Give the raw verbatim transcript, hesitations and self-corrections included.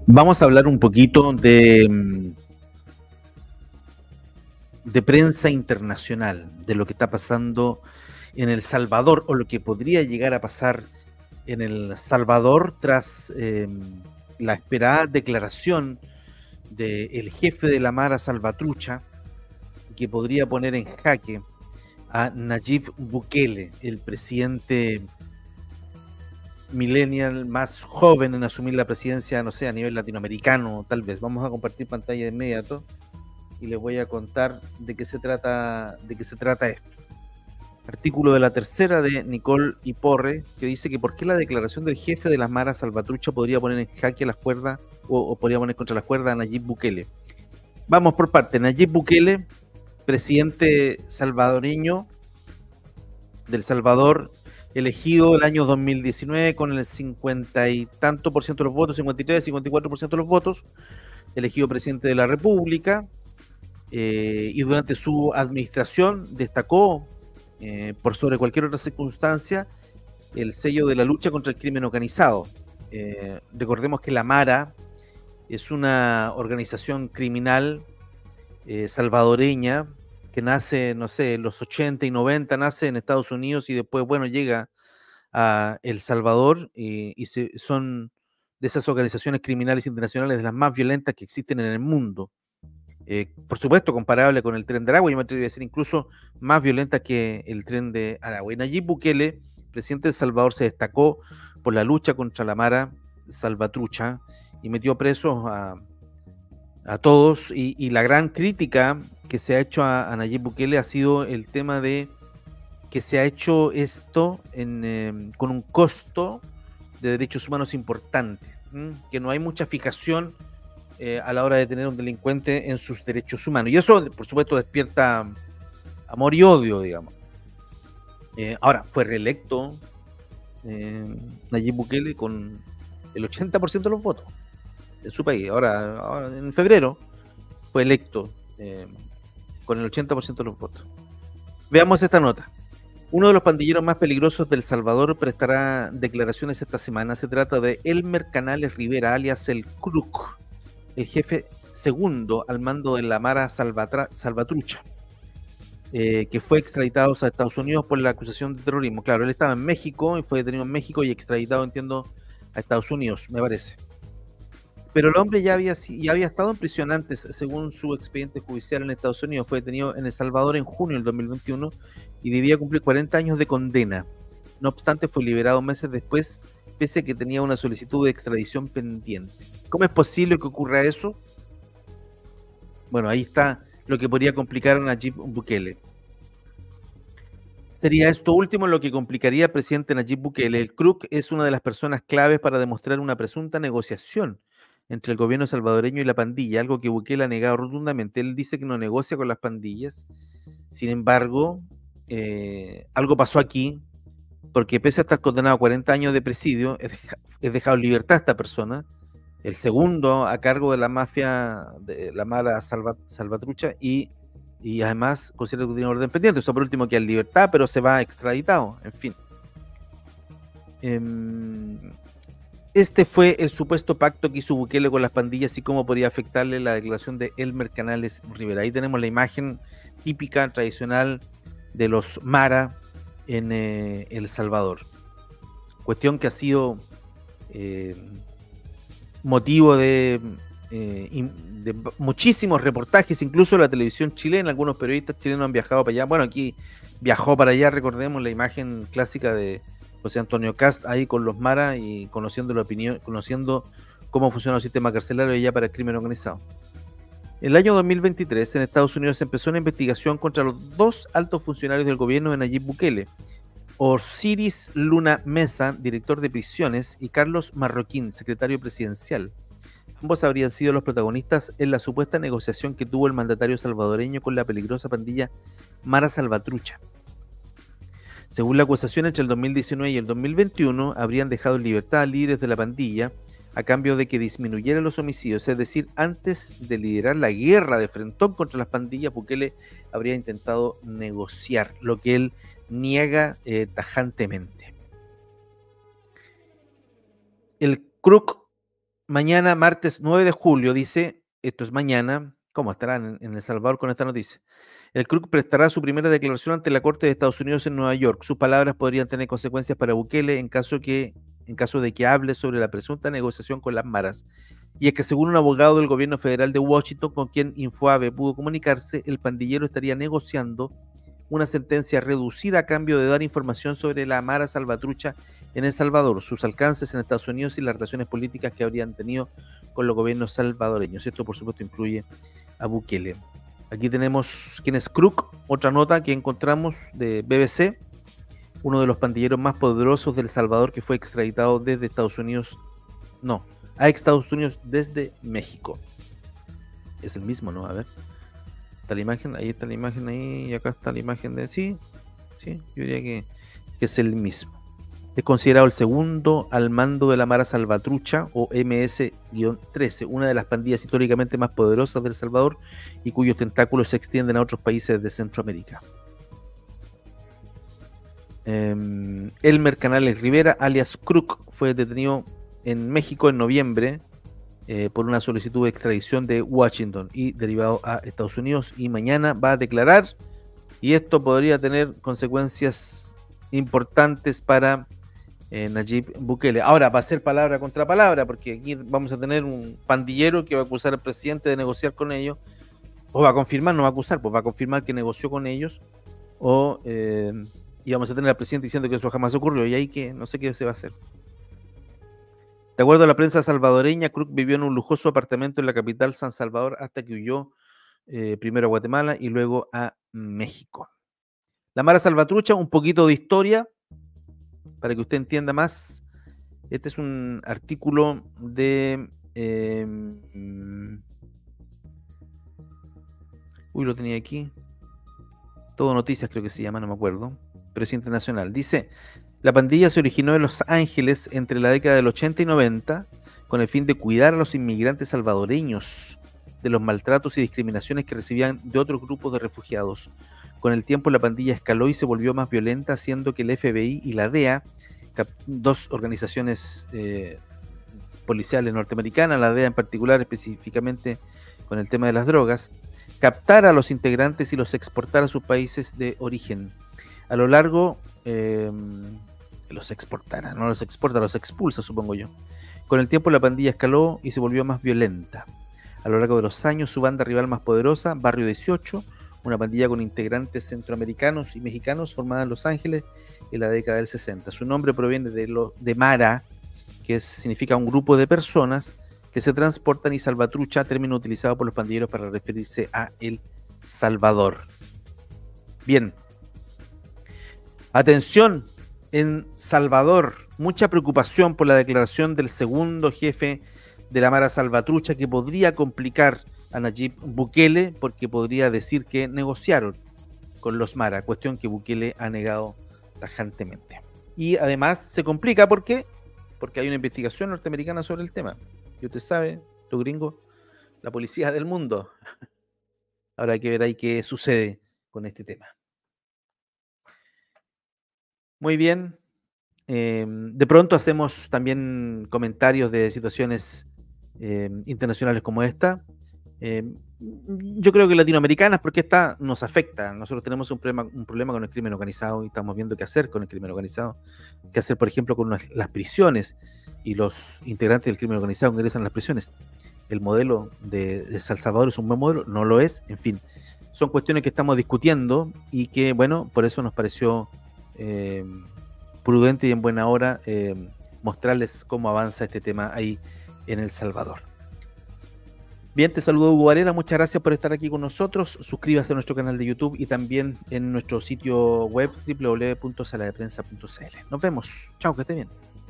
Vamos a hablar un poquito de, de prensa internacional, de lo que está pasando en El Salvador o lo que podría llegar a pasar en El Salvador tras eh, la esperada declaración del jefe de la Mara Salvatrucha, que podría poner en jaque a Nayib Bukele, el presidente millennial más joven en asumir la presidencia, no sé, a nivel latinoamericano, tal vez. Vamos a compartir pantalla de inmediato y les voy a contar de qué se trata, de qué se trata esto. Artículo de La Tercera de Nicole Iporre, que dice que por qué la declaración del jefe de las maras Salvatrucha podría poner en jaque las cuerdas o, o podría poner contra las cuerdas a Nayib Bukele. Vamos por parte. Nayib Bukele, presidente salvadoreño del Salvador, elegido el año dos mil diecinueve con el cincuenta y tanto por ciento de los votos, cincuenta y tres, cincuenta y cuatro por ciento de los votos, elegido presidente de la República, eh, y durante su administración destacó, eh, por sobre cualquier otra circunstancia, el sello de la lucha contra el crimen organizado. Eh, recordemos que la Mara es una organización criminal eh, salvadoreña que nace, no sé, en los ochenta y noventa, nace en Estados Unidos y después, bueno, llega a El Salvador y, y se, son de esas organizaciones criminales internacionales de las más violentas que existen en el mundo. Eh, por supuesto, comparable con el Tren de Aragua, yo me atrevería a decir incluso más violenta que el Tren de Aragua. Y Nayib Bukele, presidente de El Salvador, se destacó por la lucha contra la Mara Salvatrucha y metió presos a, a todos, y, y la gran crítica que se ha hecho a, a Nayib Bukele ha sido el tema de que se ha hecho esto en, eh, con un costo de derechos humanos importante, ¿m? que no hay mucha fijación eh, a la hora de tener un delincuente en sus derechos humanos. Y eso, por supuesto, despierta amor y odio, digamos. Eh, ahora, fue reelecto eh, Nayib Bukele con el ochenta por ciento de los votos en su país. Ahora, ahora en febrero, fue electo eh, con el ochenta por ciento de los votos. Veamos esta nota. Uno de los pandilleros más peligrosos de El Salvador prestará declaraciones esta semana. Se trata de Elmer Canales Rivera, alias el Kruk, el jefe segundo al mando de la Mara Salvatra, Salvatrucha, eh, que fue extraditado a Estados Unidos por la acusación de terrorismo. Claro, él estaba en México y fue detenido en México y extraditado, entiendo, a Estados Unidos, me parece. Pero el hombre ya había, ya había estado en prisión antes, según su expediente judicial en Estados Unidos. Fue detenido en El Salvador en junio del dos mil veintiuno y debía cumplir cuarenta años de condena. No obstante, fue liberado meses después, pese a que tenía una solicitud de extradición pendiente. ¿Cómo es posible que ocurra eso? Bueno, ahí está lo que podría complicar a Nayib Bukele. Sería esto último lo que complicaría al presidente Nayib Bukele. El Kruk es una de las personas claves para demostrar una presunta negociación entre el gobierno salvadoreño y la pandilla, algo que Bukele ha negado rotundamente. Él dice que no negocia con las pandillas. Sin embargo, eh, algo pasó aquí, porque pese a estar condenado a cuarenta años de presidio, es, deja, es dejado en libertad a esta persona, el segundo a cargo de la mafia, de la Mara Salva, Salvatrucha, y, y además considera que tiene orden pendiente. Eso por último queda en libertad, pero se va extraditado, en fin. Eh, Este fue el supuesto pacto que hizo Bukele con las pandillas y cómo podría afectarle la declaración de Elmer Canales Rivera. Ahí tenemos la imagen típica, tradicional de los Mara en eh, El Salvador. Cuestión que ha sido eh, motivo de, eh, de muchísimos reportajes, incluso la televisión chilena. Algunos periodistas chilenos han viajado para allá. Bueno, aquí viajó para allá, recordemos la imagen clásica de José Antonio Cast ahí con los Mara y conociendo la opinión, conociendo cómo funciona el sistema carcelario allá para el crimen organizado. En el año dos mil veintitrés, en Estados Unidos se empezó una investigación contra los dos altos funcionarios del gobierno de Nayib Bukele, Osiris Luna Mesa, director de prisiones, y Carlos Marroquín, secretario presidencial. Ambos habrían sido los protagonistas en la supuesta negociación que tuvo el mandatario salvadoreño con la peligrosa pandilla Mara Salvatrucha. Según la acusación, entre el dos mil diecinueve y el dos mil veintiuno habrían dejado en libertad a líderes de la pandilla a cambio de que disminuyeran los homicidios, es decir, antes de liderar la guerra de frentón contra las pandillas, Bukele habría intentado negociar, lo que él niega eh, tajantemente. El Kruk mañana, martes nueve de julio, dice, esto es mañana, ¿cómo estarán en, en El Salvador con esta noticia? El C R U C prestará su primera declaración ante la Corte de Estados Unidos en Nueva York. Sus palabras podrían tener consecuencias para Bukele en caso, que, en caso de que hable sobre la presunta negociación con las maras. Y es que según un abogado del gobierno federal de Washington, con quien Infoave pudo comunicarse, el pandillero estaría negociando una sentencia reducida a cambio de dar información sobre la Mara Salvatrucha en El Salvador, sus alcances en Estados Unidos y las relaciones políticas que habrían tenido con los gobiernos salvadoreños. Esto, por supuesto, incluye a Bukele. Aquí tenemos quién es C R U C, otra nota que encontramos de B B C, uno de los pandilleros más poderosos de El Salvador que fue extraditado desde Estados Unidos, no, a Estados Unidos desde México. Es el mismo, ¿no? A ver. Está la imagen, ahí está la imagen ahí, y acá está la imagen de sí, sí, yo diría que, que es el mismo. Es considerado el segundo al mando de la Mara Salvatrucha o M S trece, una de las pandillas históricamente más poderosas de El Salvador y cuyos tentáculos se extienden a otros países de Centroamérica. Eh, Elmer Canales Rivera, alias C R U C, fue detenido en México en noviembre Eh, por una solicitud de extradición de Washington y derivado a Estados Unidos, y mañana va a declarar, y esto podría tener consecuencias importantes para eh, Nayib Bukele. Ahora va a ser palabra contra palabra, porque aquí vamos a tener un pandillero que va a acusar al presidente de negociar con ellos, o va a confirmar, no va a acusar, pues va a confirmar que negoció con ellos, o eh, y vamos a tener al presidente diciendo que eso jamás ocurrió, y ahí que no sé qué se va a hacer. De acuerdo a la prensa salvadoreña, C R U C vivió en un lujoso apartamento en la capital San Salvador hasta que huyó eh, primero a Guatemala y luego a México. La Mara Salvatrucha, un poquito de historia para que usted entienda más. Este es un artículo de... Eh, uy, lo tenía aquí. Todo Noticias creo que se llama, no me acuerdo. Pero es internacional. Dice... La pandilla se originó en Los Ángeles entre la década del ochenta y noventa con el fin de cuidar a los inmigrantes salvadoreños de los maltratos y discriminaciones que recibían de otros grupos de refugiados. Con el tiempo la pandilla escaló y se volvió más violenta, haciendo que el F B I y la D E A, dos organizaciones eh, policiales norteamericanas, la D E A en particular específicamente con el tema de las drogas, captara a los integrantes y los exportara a sus países de origen. A lo largo... Eh, los exportara, no los exporta, los expulsa, supongo yo. Con el tiempo la pandilla escaló y se volvió más violenta. A lo largo de los años, su banda rival más poderosa, Barrio dieciocho, una pandilla con integrantes centroamericanos y mexicanos formada en Los Ángeles en la década del sesenta. Su nombre proviene de, lo, de Mara, que es, significa un grupo de personas que se transportan, y Salvatrucha, término utilizado por los pandilleros para referirse a El Salvador. Bien. Atención. En Salvador, mucha preocupación por la declaración del segundo jefe de la Mara Salvatrucha, que podría complicar a Nayib Bukele, porque podría decir que negociaron con los Mara, cuestión que Bukele ha negado tajantemente. Y además se complica, ¿por qué? Porque hay una investigación norteamericana sobre el tema. Y usted sabe, tu gringo, la policía del mundo. Ahora hay que ver ahí qué sucede con este tema. Muy bien. Eh, de pronto hacemos también comentarios de situaciones eh, internacionales como esta. Eh, yo creo que latinoamericanas, porque esta nos afecta. Nosotros tenemos un problema, un problema con el crimen organizado y estamos viendo qué hacer con el crimen organizado. Qué hacer, por ejemplo, con las, las prisiones y los integrantes del crimen organizado que ingresan a las prisiones. El modelo de, de El Salvador es un buen modelo, no lo es. En fin, son cuestiones que estamos discutiendo y que, bueno, por eso nos pareció... Eh, prudente y en buena hora eh, mostrarles cómo avanza este tema ahí en El Salvador. Bien, te saludo Hugo Varela, muchas gracias por estar aquí con nosotros. Suscríbase a nuestro canal de YouTube y también en nuestro sitio web doble u doble u doble u punto sala de prensa punto c l. Nos vemos, chao, que esté bien.